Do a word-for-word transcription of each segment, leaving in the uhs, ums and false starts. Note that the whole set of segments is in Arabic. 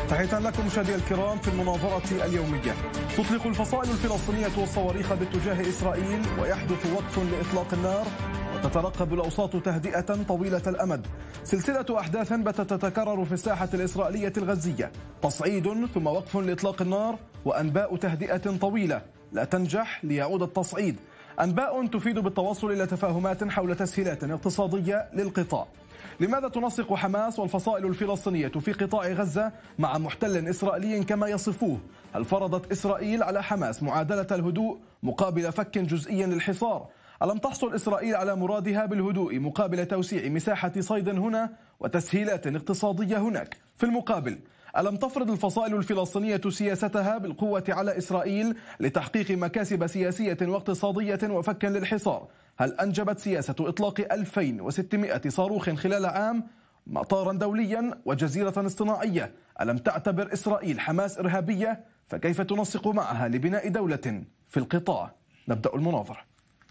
تحية لكم مشاهدي الكرام. في المناظرة اليومية تطلق الفصائل الفلسطينية والصواريخ باتجاه إسرائيل، ويحدث وقف لإطلاق النار، وتترقب الأوساط تهدئة طويلة الأمد. سلسلة أحداث باتت تتكرر في الساحة الإسرائيلية الغزية، تصعيد ثم وقف لإطلاق النار، وأنباء تهدئة طويلة لا تنجح ليعود التصعيد. أنباء تفيد بالتوصل إلى تفاهمات حول تسهيلات اقتصادية للقطاع. لماذا تنسق حماس والفصائل الفلسطينية في قطاع غزة مع محتل إسرائيلي كما يصفوه؟ هل فرضت إسرائيل على حماس معادلة الهدوء مقابل فك جزئي للحصار؟ ألم تحصل إسرائيل على مرادها بالهدوء مقابل توسيع مساحة صيد هنا وتسهيلات اقتصادية هناك؟ في المقابل، ألم تفرض الفصائل الفلسطينية سياستها بالقوة على إسرائيل لتحقيق مكاسب سياسية واقتصادية وفكا للحصار؟ هل أنجبت سياسة إطلاق ألفين وستمائة صاروخ خلال عام مطارا دوليا وجزيرة اصطناعية؟ ألم تعتبر إسرائيل حماس إرهابية؟ فكيف تنسق معها لبناء دولة في القطاع؟ نبدأ المناظرة.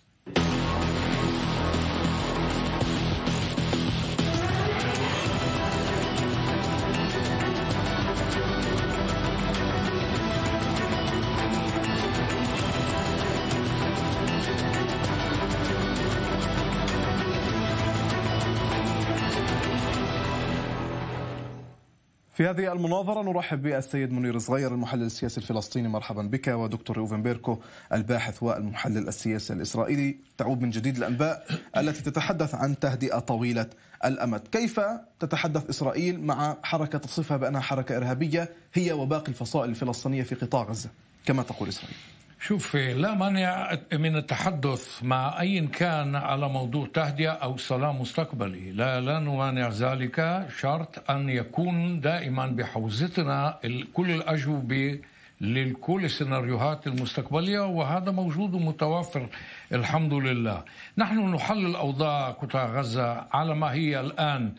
في هذه المناظرة نرحب بالسيد منير صغير المحلل السياسي الفلسطيني، مرحبا بك، ودكتور روفن بيركو الباحث والمحلل السياسي الإسرائيلي. تعود من جديد الأنباء التي تتحدث عن تهدئة طويلة الأمد. كيف تتحدث إسرائيل مع حركة تصفها بأنها حركة إرهابية هي وباقي الفصائل الفلسطينية في قطاع غزة كما تقول إسرائيل؟ شوف، لا مانع من التحدث مع أي كان على موضوع تهدئة أو سلام مستقبلي، لا لا نمانع ذلك، شرط أن يكون دائما بحوزتنا كل الأجوبة لكل السيناريوهات المستقبلية، وهذا موجود ومتوفر الحمد لله. نحن نحلل أوضاع قطاع غزة على ما هي الآن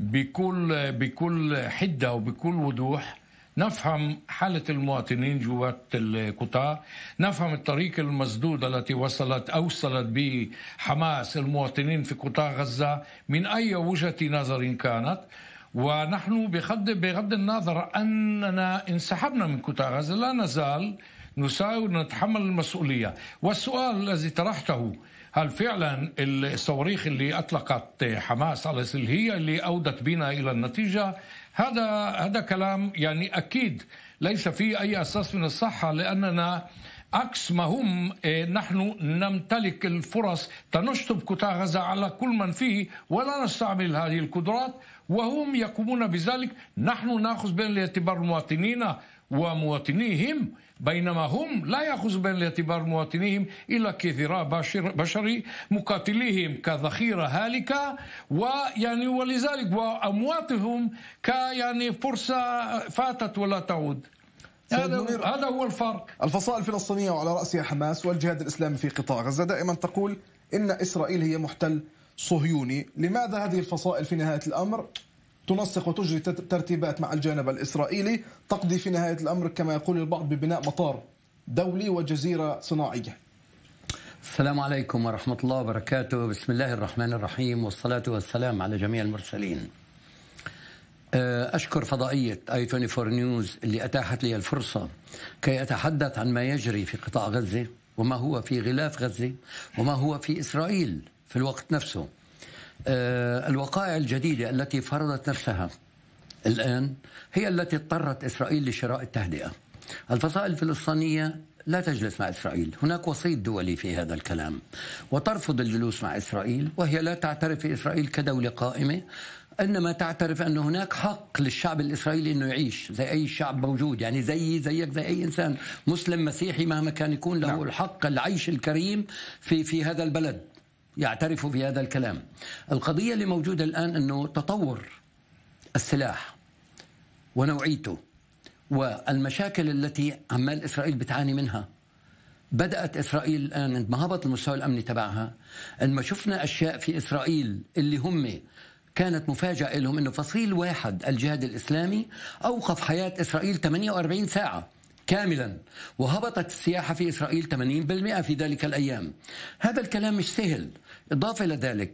بكل بكل حدة وبكل وضوح، نفهم حالة المواطنين جوات القطاع، نفهم الطريق المسدود التي وصلت أوصلت به حماس المواطنين في قطاع غزة من أي وجهة نظر كانت، ونحن بغض بغض النظر أننا انسحبنا من قطاع غزة لا نزال نساوي ونتحمل المسؤولية. والسؤال الذي طرحته، هل فعلا الصواريخ اللي أطلقت حماس على إسرائيل هي اللي أودت بنا إلى النتيجة؟ هذا هذا كلام يعني أكيد ليس فيه أي أساس من الصحة، لأننا عكس ما هم نحن نمتلك الفرص تنشطب قطاع غزة على كل من فيه ولا نستعمل هذه القدرات، وهم يقومون بذلك. نحن نأخذ بين الاعتبار مواطنينا ومواطنيهم، بينما هم لا يأخذ بين الاعتبار مواطنيهم إلا كذراع بشري مقاتليهم كذخيرة هالكة، ويعني ولذلك وأمواتهم كيعني فرصة فاتت ولا تعود. هذا هذا هو الفرق. الفصائل الفلسطينية وعلى رأسها حماس والجهاد الإسلامي في قطاع غزة دائما تقول إن إسرائيل هي محتل صهيوني. لماذا هذه الفصائل في نهاية الأمر تنسق وتجري ترتيبات مع الجانب الإسرائيلي تقضي في نهاية الأمر كما يقول البعض ببناء مطار دولي وجزيرة صناعية؟ السلام عليكم ورحمة الله وبركاته. بسم الله الرحمن الرحيم، والصلاة والسلام على جميع المرسلين. أشكر فضائية آي أربعة وعشرين نيوز اللي أتاحت لي الفرصة كي أتحدث عن ما يجري في قطاع غزة وما هو في غلاف غزة وما هو في إسرائيل في الوقت نفسه. الوقائع الجديدة التي فرضت نفسها الآن هي التي اضطرت إسرائيل لشراء التهدئة. الفصائل الفلسطينية لا تجلس مع إسرائيل، هناك وسيط دولي في هذا الكلام، وترفض الجلوس مع إسرائيل، وهي لا تعترف في إسرائيل كدولة قائمة، إنما تعترف أن هناك حق للشعب الإسرائيلي أنه يعيش زي أي شعب موجود، يعني زي زيك زي أي إنسان مسلم مسيحي مهما كان يكون له نعم. الحق العيش الكريم في في هذا البلد، يعترفوا في هذا الكلام. القضية اللي موجودة الآن أنه تطور السلاح ونوعيته والمشاكل التي عمال إسرائيل بتعاني منها. بدأت إسرائيل الآن عندما هبط المستوى الأمني تبعها، عندما شفنا أشياء في إسرائيل اللي هم كانت مفاجأة لهم، أنه فصيل واحد الجهاد الإسلامي أوقف حياة إسرائيل ثمانية وأربعين ساعة كاملا، وهبطت السياحة في إسرائيل ثمانين بالمئة في ذلك الأيام. هذا الكلام مش سهل. إضافة إلى ذلك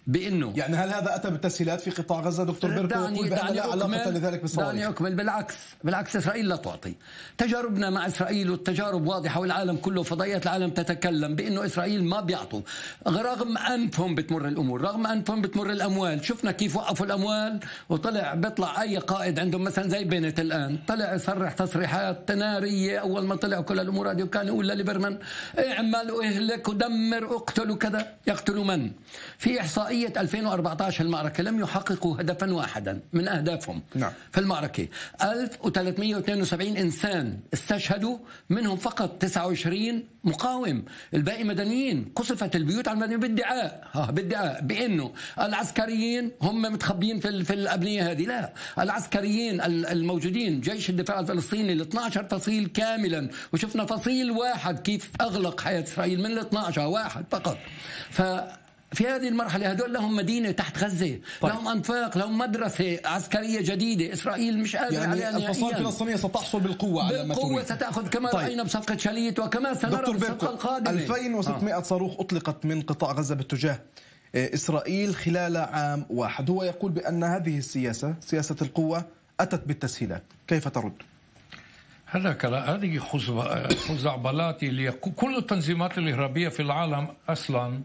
بأنه يعني هل هذا أتى بالتسهيلات في قطاع غزة دكتور بيركو يقول بأن لا علاقة لذلك بالصواريخ؟ دعني أكمل. بالعكس بالعكس إسرائيل لا تعطي. تجاربنا مع إسرائيل والتجارب واضحة، والعالم كله فضائيات العالم تتكلم بأنه إسرائيل ما بيعطوا، رغم أنفهم بتمر الأمور، رغم أنفهم بتمر الأموال. شفنا كيف وقفوا الأموال، وطلع بيطلع أي قائد عندهم مثلا زي بنت الآن طلع يصرح تصريحات نارية أول ما طلع كل الأمور هذه، وكان يقول لليبرمان اعمل واهلك ودمر اقتل وكذا. يقتلوا من؟ في إحصائية ألفين وأربعة عشر المعركة لم يحققوا هدفا واحدا من أهدافهم. نعم. في المعركة ألف وثلاثمئة واثنين وسبعين إنسان استشهدوا، منهم فقط تسعة وعشرين مقاوم، الباقي مدنيين. قصفت البيوت على المدنيين بادعاء ها بادعاء بأنه العسكريين هم متخبيين في في الأبنية هذه. لا، العسكريين الموجودين جيش الدفاع الفلسطيني ال اثني عشر فصيل كاملا، وشفنا فصيل واحد كيف أغلق حياة إسرائيل من ال اثني عشر واحد فقط. ف في هذه المرحلة هدول لهم مدينة تحت غزة، طيب. لهم أنفاق، لهم مدرسة عسكرية جديدة. إسرائيل مش قادرة يعني عليها. الفصائل الفلسطينية ستحصل بالقوة على ما تريد. بالقوة ستأخذ كما طيب. رأينا بصفقة شاليت، وكما سنرى بالصفقة القادمة. ألفين وستمئة آه. صاروخ أطلقت من قطاع غزة باتجاه إسرائيل خلال عام واحد. هو يقول بأن هذه السياسة سياسة القوة أتت بالتسهيلات. كيف ترد؟ هذا كلام، هذه خزعبلات اللي كل التنظيمات الإرهابية في العالم أصلا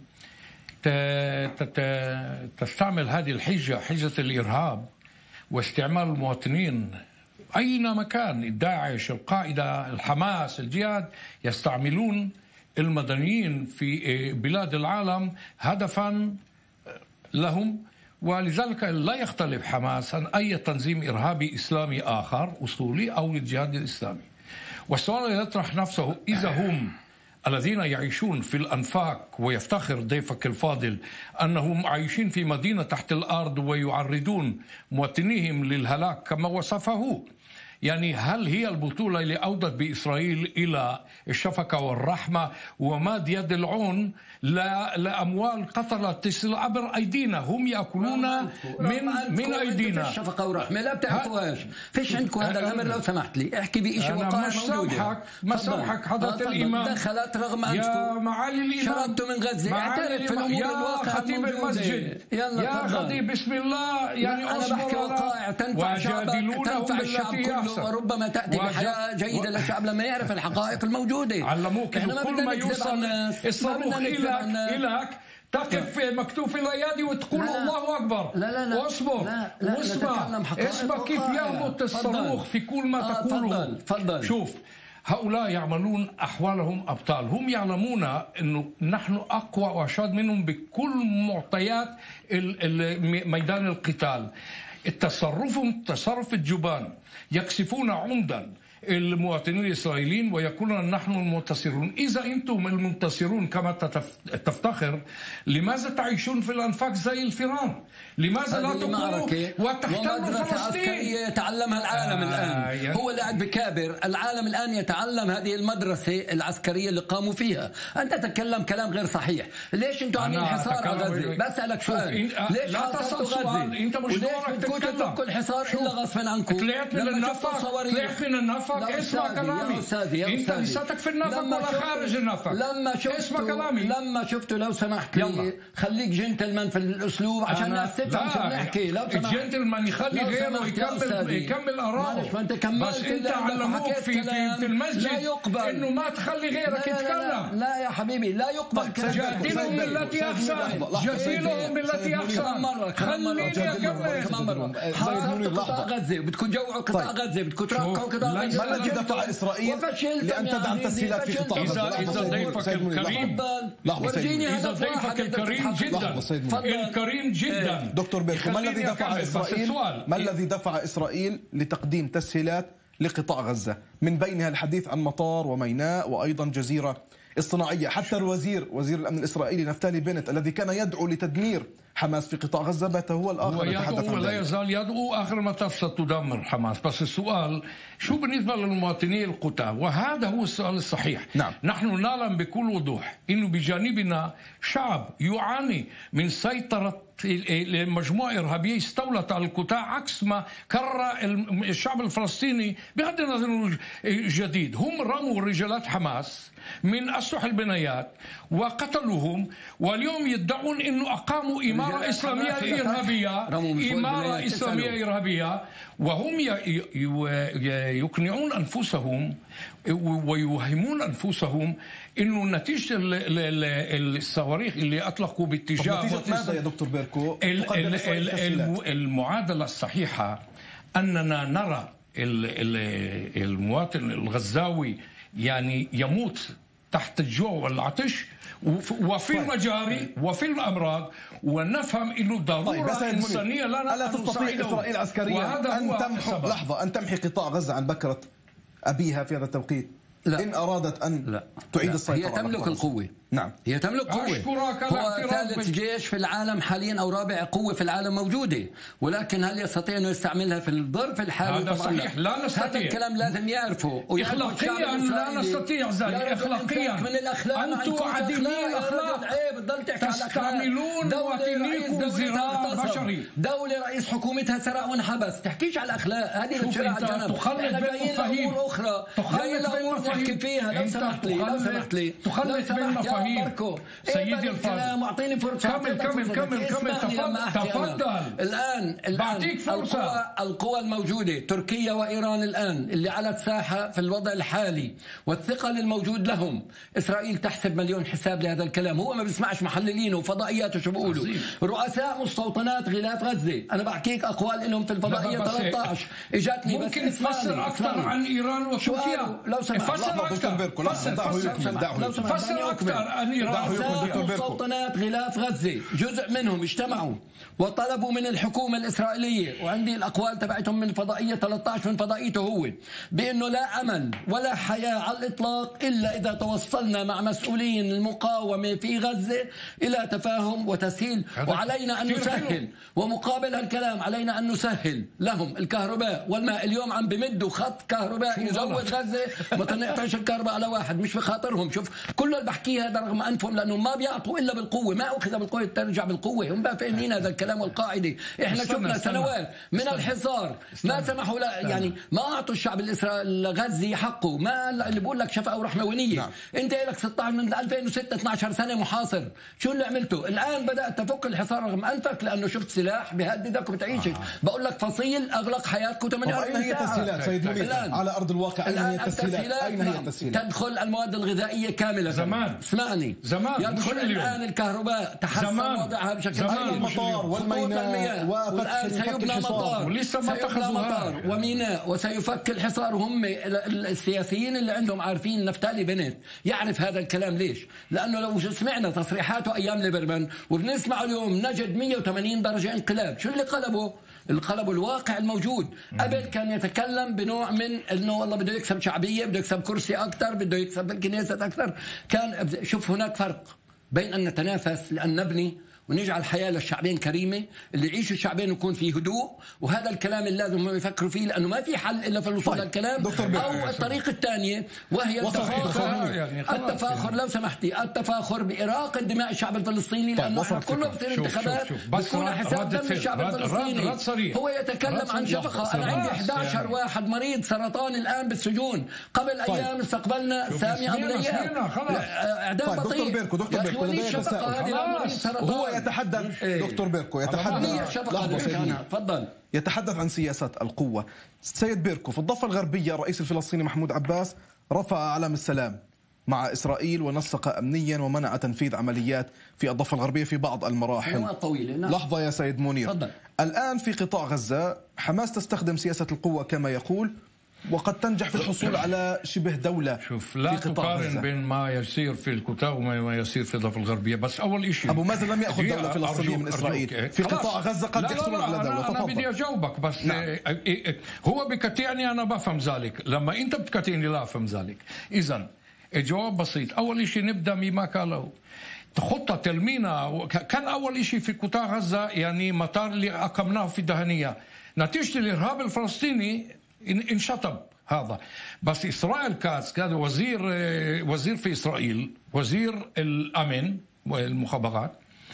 تستعمل هذه الحجة، حجة الإرهاب واستعمال المواطنين أينما كان. داعش، القاعدة، الحماس، الجهاد يستعملون المدنيين في بلاد العالم هدفا لهم. ولذلك لا يختلف حماس عن أي تنظيم إرهابي إسلامي آخر أصولي أو الجهاد الإسلامي. والسؤال يطرح نفسه، إذا هم الذين يعيشون في الأنفاق، ويفتخر ضيفك الفاضل أنهم عايشين في مدينة تحت الأرض ويعرضون مواطنيهم للهلاك كما وصفه، يعني هل هي البطولة اللي أودت بإسرائيل إلى الشفقة والرحمة وماد يد العون لأموال قطرة تصل عبر أيدينا؟ هم يأكلون من من أيدينا. الشفقة والرحمة لا بتعرفوهاش. فيش عندكم هذا الأمر؟ لو سمحت لي احكي بشيء وقائع موجودة. ما سامحك حضرة الإمام. دخلت رغم أنفسكم يا معالي الإمام، شردتوا من غزة، اعترف في الأمور الواقع. يا خطيب المسجد، يا خطيب بسم الله، يعني أنا بحكي وقائع تنفع شعبك، تنفع الشعب كله، وربما تأتي بحياة جيدة للشعب لما يعرف الحقائق الموجودة. علموك إنه كل ما يوصل الصاروخ إليك إليك تقف في مكتوب في الايادي وتقول لا لا. الله اكبر. لا لا لا. واصبر واسمع اسمع كيف يهبط الصاروخ في كل ما آه تقوله. فضل. شوف، هؤلاء يعملون احوالهم ابطال، هم يعلمون انه نحن اقوى واشد منهم بكل معطيات ميدان القتال. تصرفهم تصرف الجبان، يكسفون عمدا المواطنين الإسرائيليين ويقولون نحن المنتصرون. إذا أنتم المنتصرون كما تفتخر، لماذا تعيشون في الأنفاق زي الفئران؟ لماذا لا تقوموا وتحتلوا فلسطين؟ يتعلمها العالم آه الآن يعني. هو اللي قاعد بكابر. العالم الآن يتعلم هذه المدرسة العسكرية اللي قاموا فيها. أنت تتكلم كلام غير صحيح. ليش أنتم عاملين حصار على غزة؟ بسألك سؤال، ليش لا تصل سؤال؟ أنت مش دورك تتكلم. كل حصار إلا غصبا عنكم. طلعت من النفق، طلعت من النفق. اسمع كلامي. انت لساتك في النفق ولا خارج النفق. لما شفت اسمع كلامي. لما شفته لو سمحت لي خليك جنتلمان في الاسلوب عشان الناس تفهم شو بنحكي. لو سمحت الجنتلمان يخلي غيره يكمل يكمل اراءه. بس انت علموك في في في المسجد انه ما تخلي غيرك يتكلم. لا يا حبيبي لا يقبل. جادلهم بالتي احسن، جادلهم بالتي احسن. خليني اكمل. حاصرتوا قطاع غزة، بدكم تجوعوا قطاع غزة، بدكم ترقعوا قطاع غزة. ما الذي دفع إسرائيل لأن تدعم تسهيلات في قطاع غزة؟ إذا ضيفك الكريم، إذا ضيفك الكريم جدا الكريم جدا دكتور بيركو، ما الذي دفع إسرائيل ما الذي دفع إسرائيل لتقديم تسهيلات لقطاع غزة، من بينها الحديث عن مطار وميناء وأيضا جزيرة اصطناعية؟ حتى الوزير وزير الأمن الإسرائيلي نفتالي بنت الذي كان يدعو لتدمير حماس في قطاع غزة بات هو الآخر هو يدعو ولا يزال يدعو. آخر المطاف ستدمر حماس. بس السؤال شو بالنسبة للمواطنين القتال؟ وهذا هو السؤال الصحيح. نعم. نحن نعلم بكل وضوح إنه بجانبنا شعب يعاني من سيطرة مجموعة إرهابية استولت على القطاع، عكس ما كرر الشعب الفلسطيني بغض النظر الجديد. هم رموا رجالات حماس من أسلح البنايات وقتلوهم، واليوم يدعون إنه أقاموا إمارة إمارة إسلامية إرهابية إمارة إسلامية إرهابية وهم يقنعون أنفسهم ويوهمون أنفسهم إنه نتيجة الصواريخ اللي أطلقوا باتجاه ماذا يا دكتور بيركو؟ المعادلة الصحيحة أننا نرى المواطن الغزاوي يعني يموت تحت الجوع والعطش وفي المجاري وفي الأمراض ونفهم إنه ضرورة طيب إنسانية لنا ألا تستطيع إسرائيل عسكريا أن تمحي لحظة أن تمحي قطاع غزة عن بكرة أبيها في هذا التوقيت؟ لا. إن أرادت أن لا. تعيد لا. السيطرة هي تملك القوة. نعم هي تملك قوة. هو ثالث جيش في العالم حاليا أو رابع قوة في العالم موجودة، ولكن هل يستطيع أنه يستعملها في الظرف الحالي؟ هذا صحيح لا نستطيع. هذا الكلام لازم يعرفه. إخلاقيا لا نستطيع ذلك. إخلاقيا من الأخلاق أنتم عديمين الأخلاق تستعملون مواطنيكم زراعة بشري. دولة رئيس حكومتها سرق وانحبس، تحكيش على الأخلاق. هذه الشريعة الجنب. تخلط بين مفاهيم أخرى تخلط بين مفاهيم فيها. لو سمحت لي لو سمحت لي تخلط بين مفاهيم. سيدي الفاضل معطيني فرصة. كمل كمل كمل كمل تفضل تفضل. الآن الآن القوى القوى الموجودة تركيا وإيران الآن اللي على الساحة في الوضع الحالي والثقل الموجود لهم، إسرائيل تحسب مليون حساب لهذا الكلام. هو ما بيسمعش محللينه وفضائياته شو بيقولوا. رؤساء مستوطنات غلاف غزة أنا بحكيك أقوال لهم في الفضائية ثلاثة عشر اجتني. ممكن تفسر أكثر عن إيران وتركيا؟ لو سمحت فسر أكثر فسر أكثر عن إيران. مستوطنات غلاف غزة جزء منهم اجتمعوا وطلبوا من الحكومة الإسرائيلية، وعندي الأقوال تبعتهم من فضائية ثلاثة عشر من فضائيته هو، بأنه لا أمل ولا حياة على الإطلاق إلا إذا توصلنا مع مسؤولين المقاومة في غزة إلى تفاهم وتسهيل، وعلينا أن نسهل. ومقابل هالكلام علينا أن نسهل لهم الكهرباء والماء. اليوم عم بمدوا خط كهرباء يزود غزة ما تنقطعش الكهرباء على واحد، مش بخاطرهم. شوف كل اللي بحكيه هذا رغم أنفهم لأنه ما بيعطوا إلا بالقوة، ما أخذ بالقوة ترجع بالقوة. هم بقى فاهمين هذا الكلام والقاعدة. إحنا شفنا سنوات من الحصار ما سمحوا لا يعني ما أعطوا الشعب الغزي حقه. ما اللي بقول لك شفقة ورحموانية. نعم. أنت لك ستة عشر من ألفين وستة اثني عشر سنة محاصر، شو اللي عملته؟ الآن بدأت تفك الحصار رغم أنفك لأنه شفت سلاح بيهددك وبتعيشك. آه. بقول لك فصيل أغلق حياتكم ثمانية وأربعين ساعة. أين هي التسهيلات سيد منير على أرض الواقع؟ أين هي التسهيلات؟ أين هي التسهيلات؟ تدخل المواد الغذائية كاملة زمان. اسمعني زمان. يدخل الآن الكهرباء تحسن وضعها بشكل كبير. المطار والميناء والآن سيبنى مطار ولسه ما اتخذوا وميناء وسيفك الحصار. هم السياسيين اللي عندهم عارفين. نفتالي بنت يعرف هذا الكلام ليش؟ لأنه لو سمعنا تصريحاته أيام ليبرمان وبنسمع اليوم نجد مئة وثمانين درجة انقلاب. شو اللي قلبه؟ القلب الواقع الموجود. قبل كان يتكلم بنوع من انه والله بده يكسب شعبيه، بده يكسب كرسي اكثر، بده يكسب الكنيسه اكثر. كان شوف هناك فرق بين ان نتنافس لان نبني ونجعل الحياة للشعبين كريمة، اللي يعيشوا الشعبين يكون فيه هدوء. وهذا الكلام اللي لازم هم يفكروا فيه لأنه ما في حل إلا في الوصول للكلام. أو الطريقة الثانية وهي التفاخر. التفاخر لو سمحتي التفاخر بإراقة دماء الشعب الفلسطيني، لأنه احنا كله بصير انتخابات بتكون حساب دم الشعب الفلسطيني. هو يتكلم عن شفقة. أنا عندي أحد عشر واحد مريض سرطان الآن بالسجون. قبل أيام استقبلنا سامي أبو ريان إعدام بطيء. دكتور بيركو هو يتحدث دكتور بيركو يتحدث تفضل يتحدث عن سياسات القوة. سيد بيركو في الضفة الغربية الرئيس الفلسطيني محمود عباس رفع علم السلام مع إسرائيل ونسق أمنيا ومنع تنفيذ عمليات في الضفة الغربية في بعض المراحل. لحظة يا سيد منير. فضل. الآن في قطاع غزة حماس تستخدم سياسة القوة كما يقول وقد تنجح في الحصول على شبه دولة. شوف لا تقارن بين ما يصير في القطاع وما يصير في الضفة الغربية. بس أول شيء أبو مازن لم يأخذ دولة فلسطينية من إسرائيل. في قطاع غزة قد يحصلون على دولة. أنا, أنا بدي أجاوبك بس. نعم. هو بكتعني أنا بفهم ذلك، لما أنت بتكتعني لا أفهم ذلك. إذن الجواب بسيط. أول شيء نبدأ بما قاله خطة المينا. كان أول شيء في قطاع غزة يعني مطار اللي أقمناه في الدهنية نتيجة الإرهاب الفلسطيني انشطب هذا. بس إسرائيل كاتز كان وزير وزير في إسرائيل وزير الأمن والمخابرات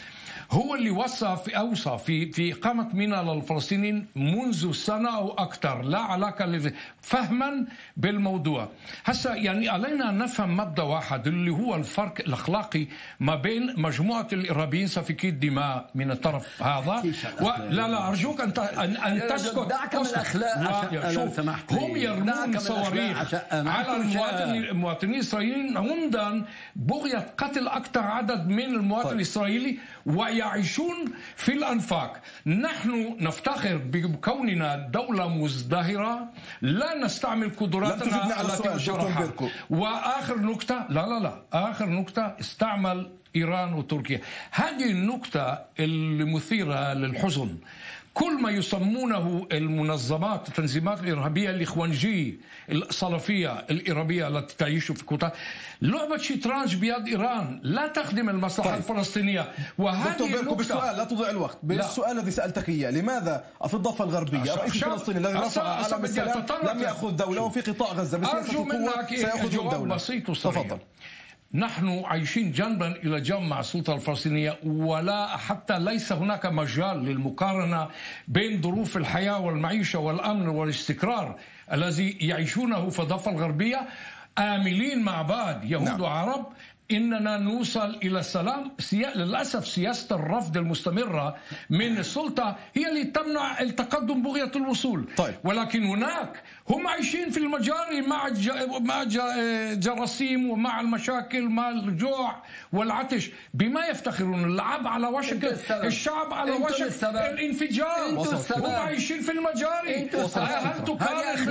هو اللي وصى في أوصى في في إقامة منى للفلسطينيين منذ سنة أو أكثر، لا علاقة فهما بالموضوع. هسا يعني علينا أن نفهم مبدأ واحد اللي هو الفرق الأخلاقي ما بين مجموعة الإرهابيين سفكي الدماء من الطرف هذا و... لا لا أرجوك أن أن, أن تسكت. دعك من الأخلاق. شوف هم يرمون صواريخ على المواطنين الإسرائيليين عمدا بغية قتل أكثر عدد من المواطن الإسرائيلي ويعيشون في الأنفاق. نحن نفتخر بكوننا دولة مزدهرة لا نستعمل قدراتنا التي نشرحها. وآخر نقطة لا لا لا آخر نقطة استعمل إيران وتركيا. هذه النقطة المثيرة للحزن. كل ما يسمونه المنظمات التنظيمات الإرهابية الإخوانجية الصلفية الإرهابية التي تعيش في قطاع لعبة شطرنج بيد إيران لا تخدم المصلحة طيب. الفلسطينية. وهذه النقطة بالسؤال لا تضيع الوقت بالسؤال الذي سألتك إياه، لماذا في الضفة الغربية الرئيس الفلسطيني الذي رفع علم السلام لم يأخذ دولة وفي قطاع غزة بسياسة القوة سيأخذ دولة؟ بسيط وصريح. نحن عايشين جنبا إلى جنب مع السلطة الفلسطينية ولا حتى ليس هناك مجال للمقارنة بين ظروف الحياة والمعيشة والأمن والاستقرار الذي يعيشونه في الضفة الغربية آملين مع بعض يهود نعم. وعرب إننا نوصل إلى السلام. للأسف سياسة الرفض المستمرة من السلطة هي اللي تمنع التقدم بغية الوصول. طيب. ولكن هناك هم عايشين في المجاري مع مع جراثيم ومع المشاكل مع الجوع والعطش. بما يفتخرون اللعب على وشك الشعب على وشك الانفجار. هم عايشين في المجاري. هل تقارن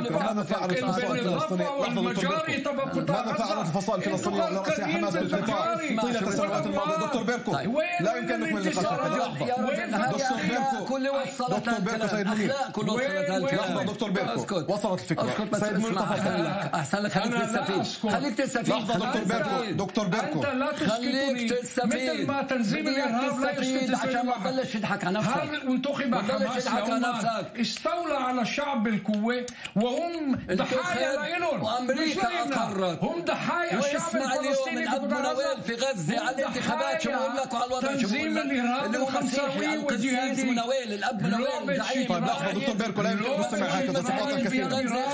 الضفة والمجاري تبع قطاع غزة؟ حماس بالقطاع طيلة السنوات الماضية. دكتور بيركو لا يمكن أن نكمل النقاش. دكتور بيركو كل وصلت دكتور بيركو سيد منير كل وصلت دكتور بيركو وصلت الفكرة. سيد منير تفضل. أحسن لك خليك تستفيد خليك تستفيد. لحظة دكتور بيركو دكتور بيركو أنت لا خليك تستفيد مثل ما تنظيم الإرهاب لا يسكت عشان ما تضلش تضحك على نفسك. هل انتخب حماس استولى على الشعب بالقوة وهم ضحايا لهم وأمريكا أقرت هم ضحايا الشعب الفلسطيني من أبو نويل في غزة على الانتخابات. شو بقول لك على الوضع؟ تنظيم الإرهاب الخمساوي والجهادي منويل الأب منويل زعيم. طيب لحظة دكتور بيركو لا يمكن نستمع هكذا تصرفات كثيرة.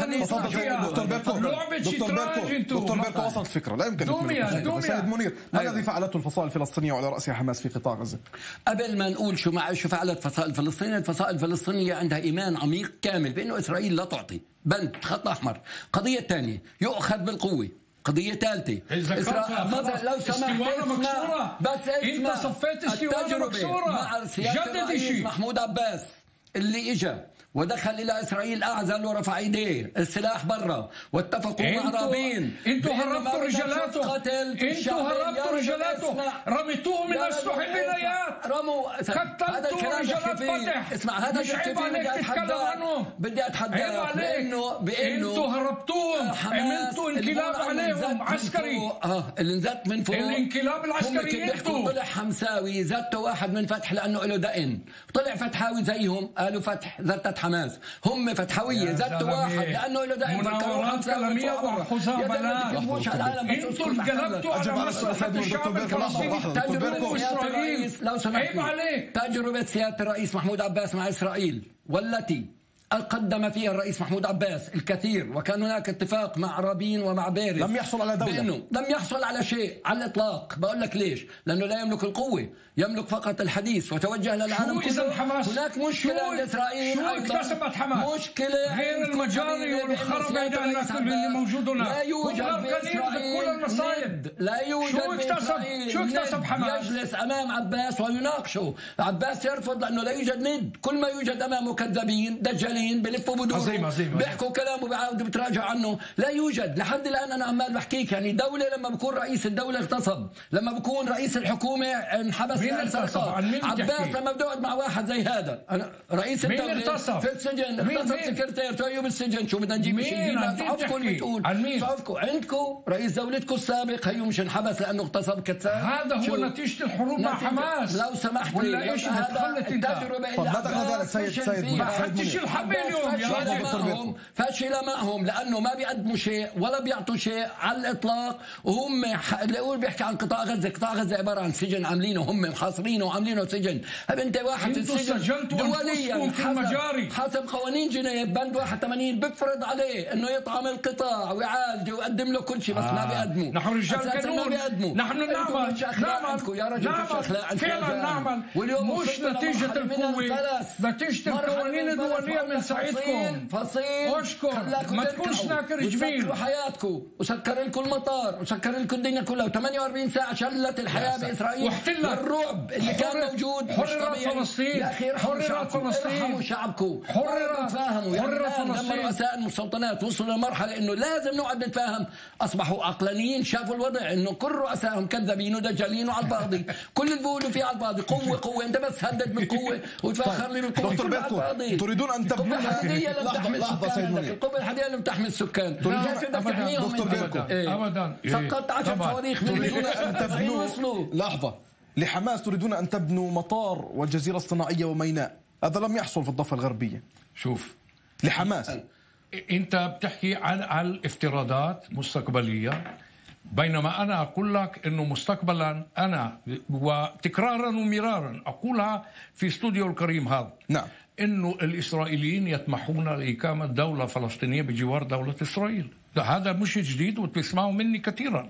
تفضل دكتور بيركو دكتور بيركو دكتور بيركو وصلت فكرة لا يمكن نكمل. سيد منير ما الذي فعلته الفصائل الفلسطينية وعلى رأسها حماس في قطاع غزة؟ قبل ما نقول شو مع شو فعلت الفصائل الفلسطينية، الفصائل الفلسطينية عندها إيمان عميق كامل بأنه إسرائيل لا تعطي بند خط أحمر. قضية ثانية يؤخذ بالقوة. قضية ثالثة إسرائيل لو سمحت اسمع بس اسمع انت صفيت استوانا مكسورة مع سيادة محمود عباس اللي اجى ودخل الى اسرائيل اعزل ورفع ايديه السلاح برا واتفقوا مع رابين. انتوا هربتوا رجالاته انتوا هربتوا رجالاته رميتوهم من اسلحه البنايات رموا قتلتوا رجالات فتح. اسمع هذا مش عيب عليك تتكلم عنهم. بدي اتحداك بانه بانه انتوا هربتوهم عملتوا انقلاب عليهم عسكري. اه اللي انزت من فوق الانقلاب العسكري. انتوا طلع حمساوي زته واحد من فتح لانه له دقن. طلع فتحاوي زيهم قالوا فتح زتت حماس. هم فتحويه زتوا واحد لانه له دقن. مناورات كلاميه وخزعبلات. انتوا انقلبتوا على مصلحه الشعب الفلسطيني. تجربه اسرائيل لو سمحت عيب عليك. تجربه سياده الرئيس محمود عباس مع اسرائيل والتي قدم فيها الرئيس محمود عباس الكثير وكان هناك اتفاق مع رابين ومع بيرز لم يحصل على دولة. بأنه لم يحصل على شيء على الإطلاق. بقول لك ليش؟ لأنه لا يملك القوة، يملك فقط الحديث وتوجه للعالم كله. حماس هناك مشكلة لإسرائيل. شو اكتسبت حماس؟ مشكلة غير المجاري والخرب اللي موجودون. لا يوجد بإسرائيل المصايب. لا يوجد شو اكتسب شو اكتسب حماس؟ يجلس أمام عباس ويناقشه. عباس يرفض لأنه لا يوجد ند. كل ما يوجد أمامه كذابين دجالين بلفوا بدور بيحكوا كلام وبيعاودوا بتراجعوا عنه. لا يوجد لحد الان. انا عمال بحكيك يعني دوله لما بكون رئيس الدوله اغتصب، لما بكون رئيس الحكومه انحبس سرقه. عباس لما بده يقعد مع واحد زي هذا أنا رئيس الدوله في السجن اغتصب سكرتير طيب بالسجن. شو بدنا نجيب شيء؟ صعبكم بتقول صعبكم عندكم رئيس دولتكم السابق هيو مش انحبس لانه اغتصب كتاب. هذا هو نتيجه الحروب مع حماس. لو سمحت ولا ايش هذا التجربه اللي سيد سيد تفتش الحد فشل معهم فشل معهم لانه ما بيقدموا شيء ولا بيعطوا شيء على الاطلاق. وهم اللي بيحكي عن قطاع غزه، قطاع غزه عباره عن سجن عاملينه هم محاصرينه وعاملينه سجن. هل انت واحد في السجن دوليا حسب, حسب قوانين جنيف بند واحد وثمانين بيفرض عليه انه يطعم القطاع ويعالجه ويقدم له كل شيء، بس آه. ما بيقدموا. نحن رجال قانون، نحن نعمل نعمل يا رجل نعمل فعلا نعمل، مش نتيجه القوه، نتيجه القوانين الدوليه من ساعدكم. فصيل اشكر ما تكونش ناكر جميل حياتكم وسكر لكم المطار وسكر لكم الدنيا كلها، وثمانية وأربعين ساعه شلت الحياه باسرائيل والرعب اللي كان موجود. حررت فلسطين، حررت فلسطين، ارحموا شعبكم، حررت تفاهموا. حررت فلسطين. لما رؤساء المستوطنات وصلوا لمرحله انه لازم نقعد نتفاهم، اصبحوا عقلانيين، شافوا الوضع انه كل رؤسائهم كذابين ودجالين وعلى الفاضي، كل اللي بيقولوا فيه على الفاضي. قوه قوه، انت بس هدد بالقوه وتفخر لي بالقوه. دكتور بيركو، تريدون ان تبنوا لحظه لحظه سيدنا القوه الحديديه لم تحمي السكان. دكتور بيركو ابدا سقطت عشر صواريخ من تريدون ان تبنوا لحظه لحماس، تريدون ان تبنوا مطار والجزيره الصناعيه وميناء، هذا لم يحصل في الضفه الغربيه. شوف لحماس انت بتحكي عن عن افتراضات مستقبليه، بينما انا اقول لك انه مستقبلا انا وتكرارا ومرارا اقولها في استوديو الكريم هذا، نعم، انه الاسرائيليين يطمحون لاقامه دوله فلسطينيه بجوار دوله اسرائيل. هذا مش جديد وتسمعوا مني كثيرا.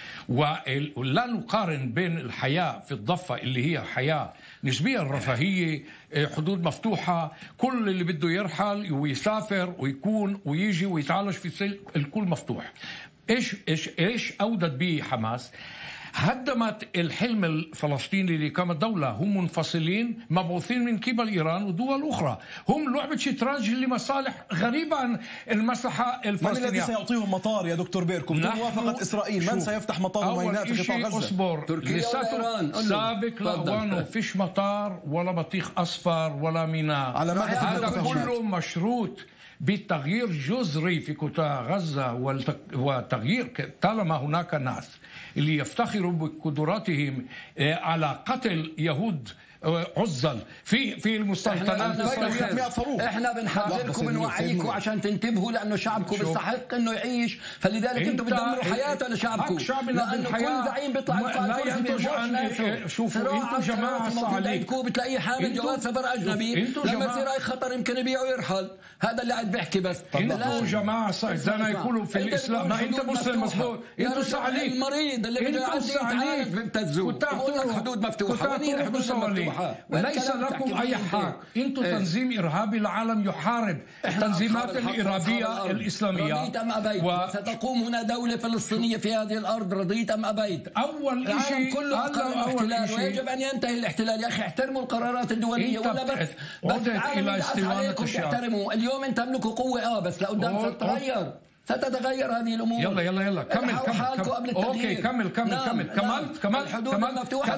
ولا نقارن بين الحياه في الضفه اللي هي حياه نسبيا رفاهيه، حدود مفتوحه، كل اللي بده يرحل ويسافر ويكون ويجي ويتعالج في الكل مفتوح. ايش ايش ايش اودت به حماس؟ هدمت الحلم الفلسطيني لإقامة دولة. هم منفصلين مبعوثين من قبل إيران ودول أخرى، هم لعبة شطرنج لمصالح غريبة عن المصلحة الفلسطينية. من الذي سيعطيهم مطار يا دكتور بيركو بدون موافقة إسرائيل؟ من سيفتح مطار وميناء في قطاع غزة؟ أصبر، لساته سابق لأوانه، فيش مطار ولا بطيخ أصفر ولا ميناء. على هذا كله مشروط بالتغيير جذري في قطاع غزة وتغيير. طالما هناك ناس اللي يفتخروا بقدراتهم على قتل يهود عزل في في المستوطنات الاسرائيليه، احنا بنحذركم ونوعيكم عشان تنتبهوا، لانه شعبكم بيستحق انه يعيش، فلذلك انتم بتدمروا حياته لشعبكم، لانه كل زعيم بيطلع يطلع الكرسي. شوفوا انتم جماعه صعيدكم بتلاقيه حامل جواز سفر اجنبي، لما يصير اي خطر يمكن يبيعه ويرحل. هذا اللي قاعد بحكي. بس انتم جماعه صعيد زي ما يقولوا في الاسلام، ما انت مسلم مظبوط، انتم صعيدين. المريض اللي بده يعدي يتعالج بتبتزوه، الحدود مفتوحه، قوانين الحدود مفتوحه، ليس لكم أي حق. أنتم تنظيم إرهابي، العالم يحارب التنظيمات الإرهابية الإسلامية. رضيت أم أبيت و... ستقوم هنا دولة فلسطينية في هذه الأرض، رضيت أم أبيت. أول شيء كله قرر الاحتلال، ويجب أن ينتهي الاحتلال. يا أخي احترموا القرارات الدولية، ولا بس بس إلى استوانة تحترموا. اليوم أنت تملكوا قوة اه بس لقدام ستتغير، ستتغير هذه الامور. يلا يلا يلا كمل كمل اوكي كمل كمل نعم. كمل كملت كملت الحدود المفتوحه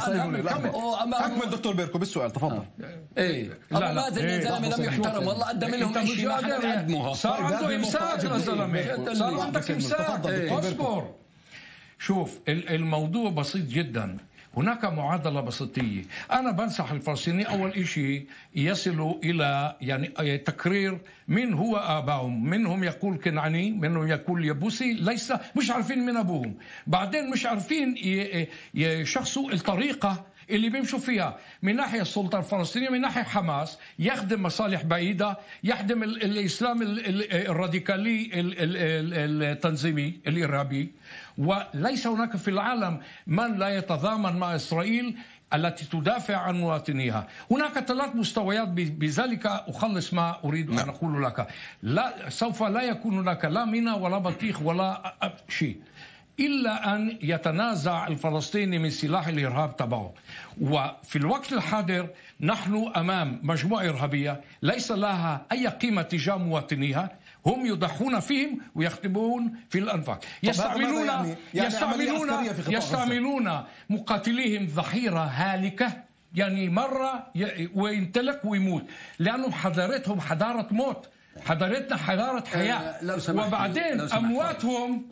اكمل دكتور بيركو بالسؤال تفضل. ايه لا لا يا زلمه لم يحترم والله، قدم لهم شيء ما حدا يقدمه. صار عنده امساك يا زلمه، صار عندك امساك. اصبر، شوف الموضوع بسيط جدا. هناك معادلة بسيطية. أنا بنصح الفلسطينيين أول شيء يصلوا إلى يعني تكرير من هو آبائهم. منهم يقول كنعاني، منهم يقول يبوسي، ليس مش عارفين من أبوهم. بعدين مش عارفين يشخصوا الطريقة اللي بيمشوا فيها، من ناحية السلطة الفلسطينية، من ناحية حماس يخدم مصالح بعيدة، يخدم الإسلام الراديكالي التنظيمي الإرهابي. وليس هناك في العالم من لا يتضامن مع إسرائيل التي تدافع عن مواطنيها. هناك ثلاث مستويات، بذلك أخلص ما أريد أن أقول لك. لا، سوف لا يكون هناك لا ميناء ولا بطيخ ولا شيء إلا أن يتنازع الفلسطيني من سلاح الإرهاب تبعه. وفي الوقت الحاضر نحن أمام مجموعة إرهابية ليس لها أي قيمة تجاه مواطنيها، هم يضحون فيهم ويخدمون في الأنفاق، يستعملون يعني يعني يستعملون يستعملون مقاتليهم ذخيرة هالكة، يعني مرة وينتلك ويموت، لأنهم حضارتهم حضارة موت، حضارتنا حضارة حياة. وبعدين أمواتهم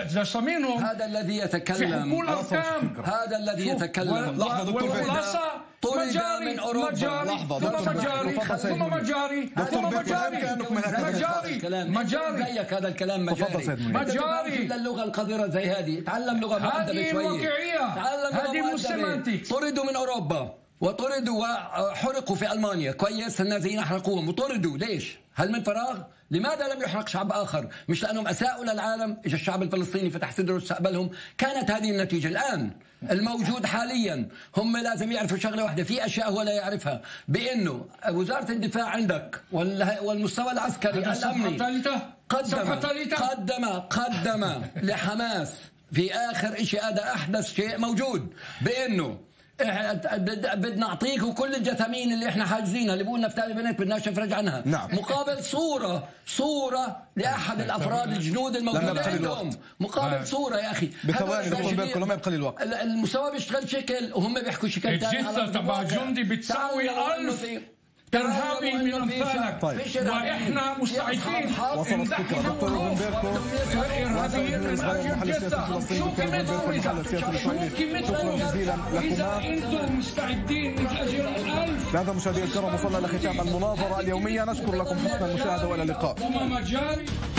جسامينهم هذا الذي يتكلم، هذا الذي يتكلم والخلاصة طرد مجاري من أوروبا. مجاري لحظة، ثم دكتور مجاري تفضل سيد ثم منير. مجاري دكتور ثم بيركو، مجاري كأنكم هكذا. مجاري مجاري زيك هذا الكلام تفضل مجاري سيد منير. مجاري. إلا اللغة القذرة زي هذه، تعلم لغة مؤدبة هذه شوية. واقعية. تعلم لغة هذه مش مؤدبة. سيمانتكس. طردوا من أوروبا وطردوا وحرقوا في ألمانيا، كويس، النازيين حرقوهم وطردوا. ليش؟ هل من فراغ؟ لماذا لم يحرق شعب آخر؟ مش لأنهم أساءوا للعالم؟ إجا الشعب الفلسطيني فتح صدره واستقبلهم. كانت هذه النتيجة. الآن الموجود حاليا هم لازم يعرفوا شغلة واحدة، في أشياء هو لا يعرفها، بأنه وزارة الدفاع عندك والمستوى العسكري الأمني قدم قدم قدم لحماس في آخر شيء، هذا أحدث شيء موجود، بأنه بدنا نعطيكم كل الجثامين اللي احنا حاجزينها، اللي بقولنا نفتالي بنات بدناش نفرج عنها، نعم. مقابل صورة صورة لأحد الأفراد الجنود الموجودين عندهم، مقابل صورة يا أخي. بثواني دكتور بيركو، لما يبقى لي الوقت. المستوى بيشتغل شكل وهم بيحكوا شكل ثاني. الجثة تبع جندي بتساوي ألف ترهابي من أمثالك. طيب. وإحنا مستعدين وصلت الفكرة. دكتور روبن بيركو، إرهابيين من أجل الجثة. شو كمتهم شكرا جزيلا لكما. إذا أنتم مستعدين من أجل الألف. بهذا مشاهدينا الكرام وصلنا لختام المناظرة اليومية، نشكر لكم حسن المشاهدة وإلى اللقاء. وما مجاري